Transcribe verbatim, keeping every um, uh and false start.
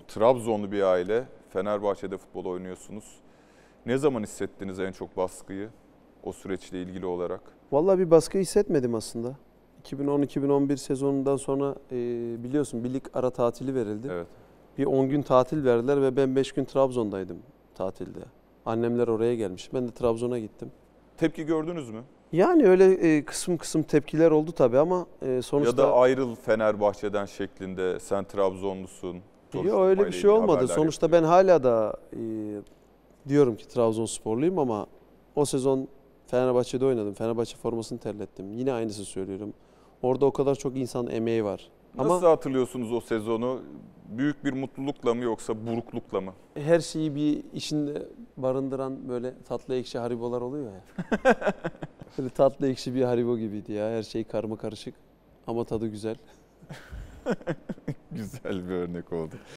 Trabzonlu bir aile, Fenerbahçe'de futbol oynuyorsunuz. Ne zaman hissettiniz en çok baskıyı o süreçle ilgili olarak? Vallahi bir baskı hissetmedim aslında. iki bin on iki bin on bir sezonundan sonra e, biliyorsun bir lig ara tatili verildi. Evet. Bir on gün tatil verdiler ve ben beş gün Trabzon'daydım tatilde. Annemler oraya gelmiş. Ben de Trabzon'a gittim. Tepki gördünüz mü? Yani öyle e, kısım kısım tepkiler oldu tabii ama e, sonuçta... Ya da ayrıl Fenerbahçe'den şeklinde, sen Trabzonlusun. Yok öyle bir şey olmadı. Sonuçta ben hala da e, diyorum ki Trabzonsporluyum ama o sezon Fenerbahçe'de oynadım. Fenerbahçe formasını terlettim. Yine aynısını söylüyorum. Orada o kadar çok insan emeği var. Nasıl Ama hatırlıyorsunuz o sezonu? Büyük bir mutlulukla mı yoksa buruklukla mı? her şeyi bir içinde barındıran böyle tatlı ekşi haribolar oluyor ya. Böyle tatlı ekşi bir haribo gibiydi ya. Her şey karma karışık ama tadı güzel. Güzel bir örnek oldu.